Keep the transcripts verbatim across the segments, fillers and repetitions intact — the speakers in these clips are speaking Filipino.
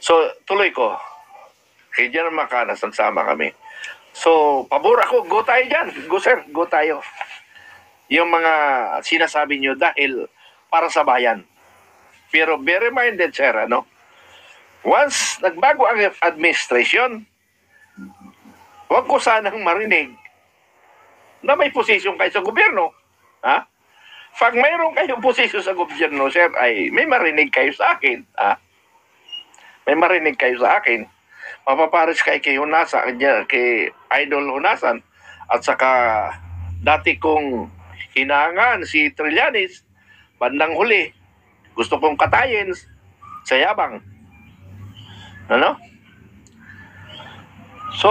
So, tuloy ko. Kay General Macanas, nagsama kami. So, pabor ako, go tayo dyan. Go sir, go tayo. Yung mga sinasabi nyo dahil para sa bayan. Pero bear minded sir, ano? Once nagbago ang administration, huwag ko sanang marinig na may posisyon kayo sa gobyerno. Ha? Pag mayroon kayong posisyon sa gobyerno, sir, ay may marinig kayo sa akin. Ha? May marinig kayo sa akin. Mapaparis kay kay Hunasan, kay Idol Hunasan, at saka dati kong hinangan si Trillanes, bandang huli, gusto kong katayin sa yabang. Ano? So,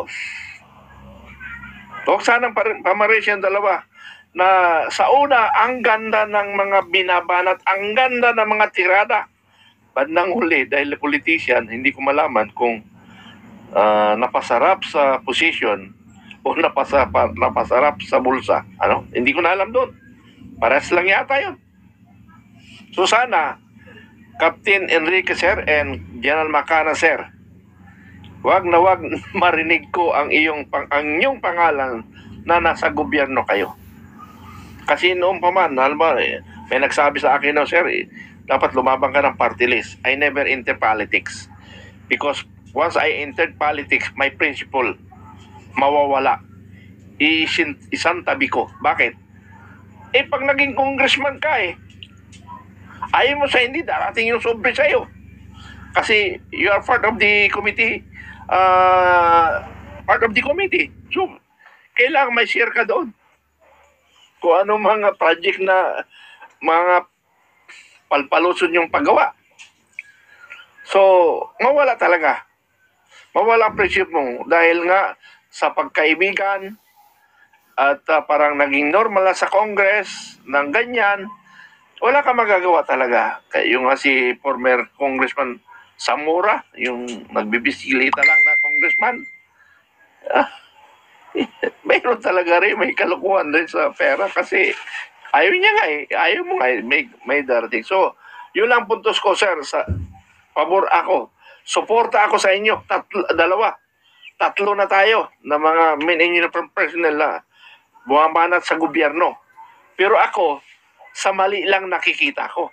huwag sanang pamaris yung dalawa na sa una, ang ganda ng mga binabanat, ang ganda ng mga tirada. Bandang huli, dahil politician, hindi ko malaman kung uh, napasarap sa position o napasa, napasarap sa bulsa. Ano? Hindi ko na alam doon. Pares lang yata yun. So sana, Captain Enrique Sir and General Macanas Sir, wag na wag marinig ko ang iyong pang, ang iyong pangalan na nasa gobyerno kayo. Kasi noon pa man, halimbawa, eh, may nagsabi sa akin, no, sir, eh, dapat lumabang ka ng party list. I never enter politics. Because once I entered politics, my principle, mawawala. Isin, isang tabi ko. Bakit? Eh, pag naging congressman ka, eh, ayaw mo sa hindi, darating yung sobre sa'yo. Kasi you are part of the committee, uh, part of the committee. So, kailangan may share ka doon. Kung ano mga project na mga palpaluson yung paggawa. So, mawala talaga. Mawala ang prinsip mo dahil nga sa pagkaibigan at uh, parang naging normal na sa Congress ng ganyan, wala ka magagawa talaga. Kaya yung nga si former Congressman Zamora, yung nagbibisilita lang na congressman, ah, mayroon talaga rin, may kalukuhan rin sa pera kasi ayaw niya nga eh, ayaw mo nga eh, may, may darating. So, yun lang puntos ko sir, sa pabor ako, suporta ako sa inyo, tatlo, dalawa, tatlo na tayo na mga main engineer personnel na bumabanat sa gobyerno. Pero ako, sa mali lang nakikita ko.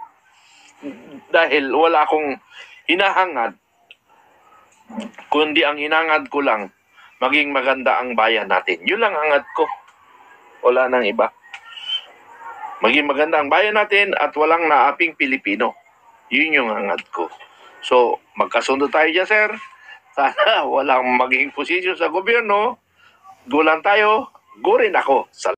Dahil wala akong hinahangad, kundi ang hinangad ko lang, maging maganda ang bayan natin. Yun lang hangad ko. Wala nang iba. Maging maganda ang bayan natin at walang naaping Pilipino. Yun yung hangad ko. So, magkasundo tayo dyan, sir. Sana walang maging posisyon sa gobyerno. Gulan tayo. Go rin ako.